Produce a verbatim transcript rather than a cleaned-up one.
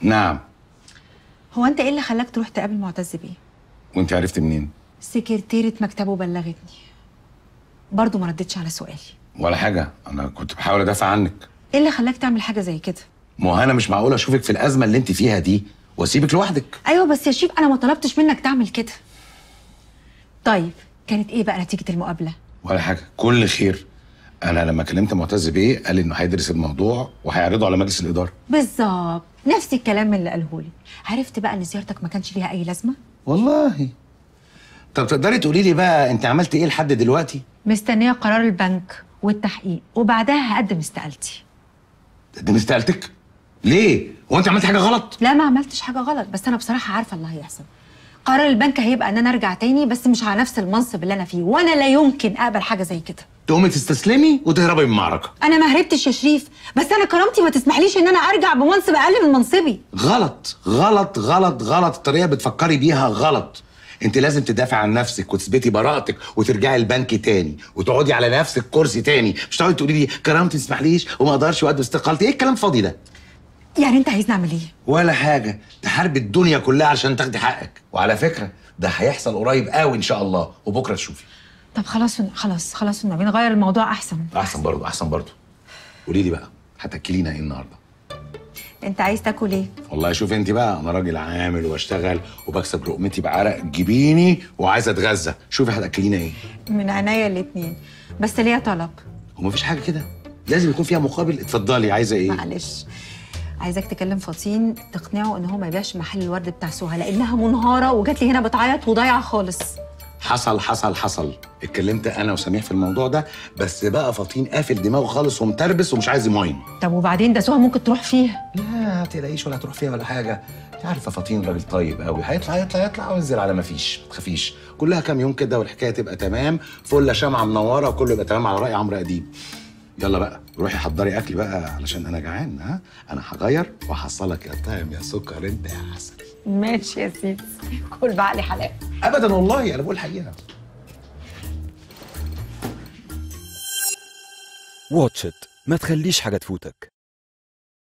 نعم. هو انت ايه اللي خلاك تروح تقابل معتز بيه؟ وانت عرفت منين؟ سكرتيرة مكتبه بلغتني. برضه ما ردتش على سؤالي. ولا حاجه، انا كنت بحاول ادافع عنك. ايه اللي خلاك تعمل حاجه زي كده؟ ما هو انا مش معقول اشوفك في الازمه اللي انت فيها دي واسيبك لوحدك. ايوه بس يا شيف انا ما طلبتش منك تعمل كده. طيب كانت ايه بقى نتيجه المقابله؟ ولا حاجه، كل خير. انا لما كلمت معتز بيه قال انه هيدرس الموضوع وهيعرضه على مجلس الاداره. بالظبط نفس الكلام اللي قاله لي. عرفت بقى ان زيارتك ما كانش ليها اي لازمه؟ والله. طب تقدري تقولي لي بقى انت عملت ايه لحد دلوقتي؟ مستنيه قرار البنك والتحقيق وبعدها هقدم استقالتي. تقدمي استقالتك؟ ليه؟ هو انت عملت حاجه غلط؟ لا ما عملتش حاجه غلط، بس انا بصراحه عارفه اللي هيحصل. قرار البنك هيبقى ان انا ارجع تاني، بس مش على نفس المنصب اللي انا فيه، وانا لا يمكن اقبل حاجه زي كده. تقومي تستسلمي وتهربي من المعركه. انا ما هربتش يا شريف، بس انا كرامتي ما تسمحليش ان انا ارجع بمنصب اقل من منصبي. غلط غلط غلط غلط، الطريقه بتفكري بيها غلط. انت لازم تدافع عن نفسك وتثبتي براءتك وترجعي البنك تاني وتقعدي على نفس الكرسي تاني، مش تقعدي تقولي لي كرامتي ما تسمحليش وما اقدرش واقدم استقالتي. ايه الكلام الفاضي ده؟ يعني انت عايزني اعمل ايه؟ ولا حاجه، تحاربي الدنيا كلها عشان تاخدي حقك، وعلى فكره ده هيحصل قريب قوي ان شاء الله، وبكره تشوفي. طب خلاص خلاص خلاص النبي نغير الموضوع احسن. احسن برضه احسن برضه. قولي لي بقى هتاكلينا ايه النهارده؟ انت عايز تاكل ايه؟ والله شوف انت بقى، انا راجل عامل وبشتغل وبكسب لقمتي بعرق جبيني وعايزه اتغذى، شوفي هتاكلينا ايه؟ من عينيا الاتنين، بس ليا طلب. هو مفيش حاجه كده لازم يكون فيها مقابل؟ اتفضلي، عايزه ايه؟ معلش، عايزاك تكلم فطين تقنعه ان هو ما يبيعش محل الورد بتاع سهى، لانها منهاره وجات لي هنا بتعيط وضايعه خالص. حصل حصل حصل، اتكلمت انا وسميح في الموضوع ده، بس بقى فطين قافل دماغه خالص ومتربس ومش عايز يماين. طب وبعدين ده سهى ممكن تروح فيها. لا ما تقلقيش، ولا هتروح فيها ولا حاجه. انت عارفه فطين راجل طيب قوي، هيطلع يطلع يطلع وينزل على ما فيش، ما تخافيش، كلها كام يوم كده والحكايه تبقى تمام، فله شمعه منوره وكله يبقى تمام على راي عمرو اديب. يلا بقى روحي حضري اكل بقى علشان انا جعان. ها انا هغير وهحصلك يا طعم يا سكر انت يا عسل. ماشي يا سيدي، كل بعقلي حلال. ابدا والله انا بقول الحقيقه. واتش إت، ما تخليش حاجة تفوتك.